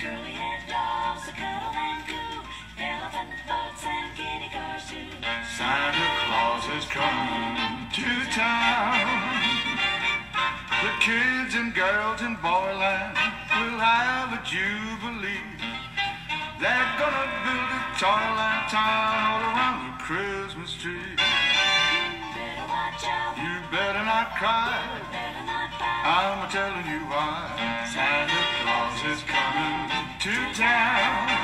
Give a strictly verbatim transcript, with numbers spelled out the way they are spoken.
Curly-haired dogs that cuddle and coo, elephant boats and kitty cars too. Santa Claus is coming to town. The kids and girls in Boyland will have a jubilee. They're gonna build a toyland town all around the Christmas tree. You better watch out. You better not cry. You better not cry. I'm telling you why. Santa Claus is coming to town.